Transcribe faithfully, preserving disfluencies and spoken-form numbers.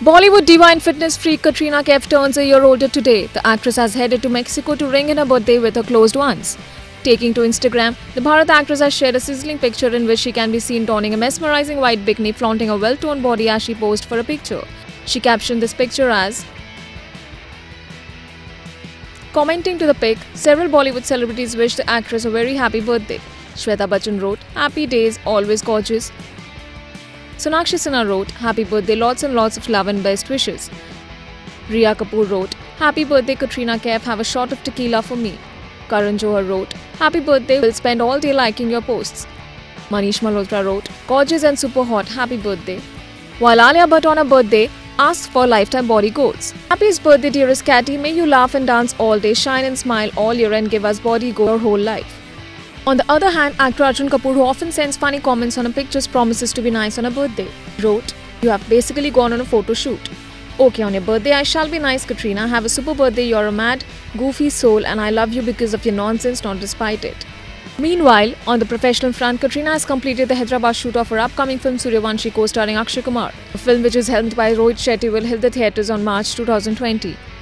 Bollywood diva and fitness freak Katrina Kaif turns a year older today. The actress has headed to Mexico to ring in her birthday with her closed ones. Taking to Instagram, the Bharat actress has shared a sizzling picture in which she can be seen donning a mesmerizing white bikini, flaunting a well-toned body as she posed for a picture. She captioned this picture as, commenting to the pic, several Bollywood celebrities wished the actress a very happy birthday. Shweta Bachchan wrote, "Happy days, always gorgeous." Sonakshi Sinha wrote, "Happy birthday, lots and lots of love and best wishes." Riya Kapoor wrote, "Happy birthday Katrina Kaif, have a shot of tequila for me." Karan Johar wrote, "Happy birthday, we'll spend all day liking your posts." Manish Malhotra wrote, "Gorgeous and super hot, happy birthday." While Alia Bhatt on her birthday asked for lifetime body goals. "Happiest birthday dearest Catty, may you laugh and dance all day, shine and smile all year and give us body goals your whole life." On the other hand, actor Arjun Kapoor, who often sends funny comments on her pictures, promises to be nice on her birthday. He wrote, "You have basically gone on a photo shoot. Okay, on your birthday, I shall be nice, Katrina. Have a super birthday. You're a mad, goofy soul, and I love you because of your nonsense, not despite it." Meanwhile, on the professional front, Katrina has completed the Hyderabad shoot of her upcoming film Suryavanshi, co-starring Akshay Kumar. The film, which is helmed by Rohit Shetty, will hit the theatres on March two thousand twenty.